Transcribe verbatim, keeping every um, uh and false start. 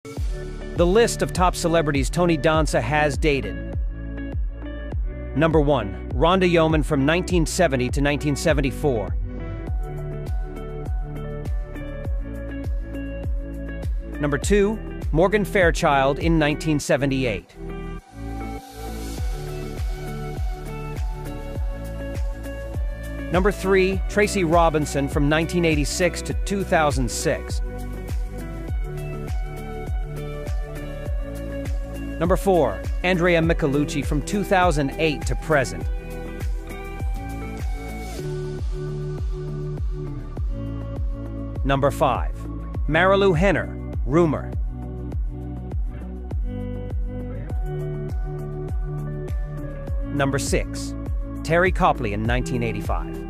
The list of top celebrities Tony Danza has dated. Number one. Rhonda Yeoman from nineteen seventy to nineteen seventy-four. Number two. Morgan Fairchild in nineteen seventy-eight. Number three. Tracy Robinson from nineteen eighty-six to two thousand six. Number four. Andrea Micelucci from two thousand eight to present. Number five. Marilu Henner, Rumor. Number six. Teri Copley in nineteen eighty-five.